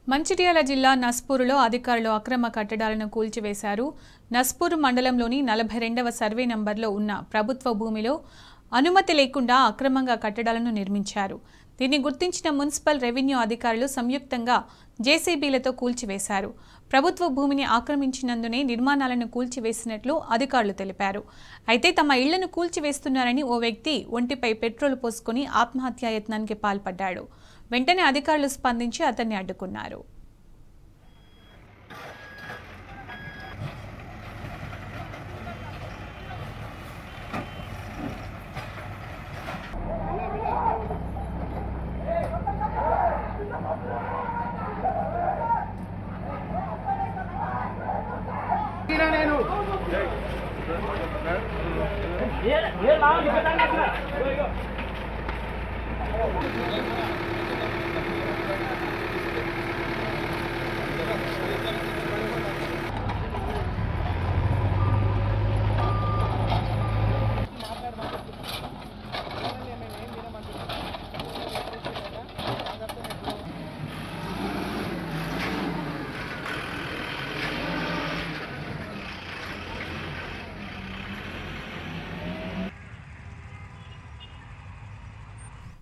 మంచిర్యాల జిల్లా నస్పూరులో అధికారులు అక్రమ కట్టడాలను కూల్చివేశారు. నస్పూర్ మండలంలోని 42వ సర్వే నంబర్లో ఉన్న ప్రభుత్వ భూమిలో అనుమతి లేకుండా అక్రమంగా కట్టడాలను నిర్మించారు. దీన్ని గుర్తించిన మున్సిపల్ రెవెన్యూ అధికారులు సంయుక్తంగా జేసీబీలతో కూల్చివేశారు. ప్రభుత్వ భూమిని ఆక్రమించినందునే నిర్మాణాలను కూల్చివేసినట్లు అధికారులు తెలిపారు. అయితే తమ ఇళ్లను కూల్చివేస్తున్నారని ఓ వ్యక్తి ఒంటిపై పెట్రోల్ పోసుకుని ఆత్మహత్యాయత్నానికి పాల్పడ్డాడు. వెంటనే అధికారులు స్పందించి అతన్ని అడ్డుకున్నారు. నేను